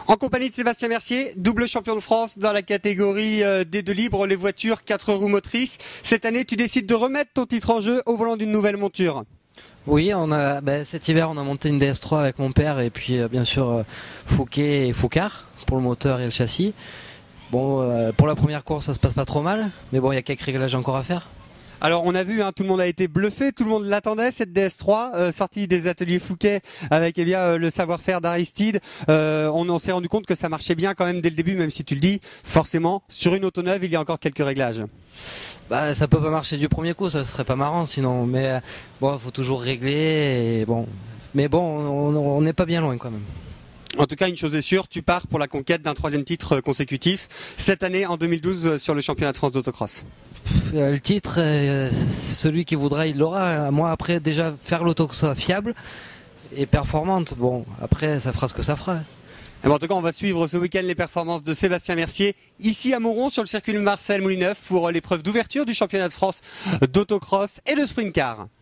En compagnie de Sébastien Mercier, double champion de France dans la catégorie des deux libres, les voitures 4 roues motrices. Cette année, tu décides de remettre ton titre en jeu au volant d'une nouvelle monture. Oui, cet hiver, on a monté une DS3 avec mon père et puis bien sûr Fouquet et Foucard pour le moteur et le châssis. Bon, pour la première course, ça se passe pas trop mal, mais bon, il y a quelques réglages encore à faire. Alors on a vu, tout le monde a été bluffé, tout le monde l'attendait cette DS3, sortie des ateliers Fouquet avec le savoir-faire d'Aristide. On s'est rendu compte que ça marchait bien quand même dès le début, même si tu le dis, forcément, sur une auto neuve, il y a encore quelques réglages. Ça peut pas marcher du premier coup, ça serait pas marrant sinon, mais bon, faut toujours régler, on n'est pas bien loin quand même. En tout cas, une chose est sûre, tu pars pour la conquête d'un 3e titre consécutif, cette année en 2012 sur le championnat de France d'autocross. Le titre, celui qui voudra, il l'aura. Moi, après, déjà, faire l'auto soit fiable et performante. Bon, après, ça fera ce que ça fera. En tout cas, on va suivre ce week-end les performances de Sébastien Mercier ici à Mauron sur le circuit Marcel Moulineuf pour l'épreuve d'ouverture du championnat de France d'autocross et de sprint car.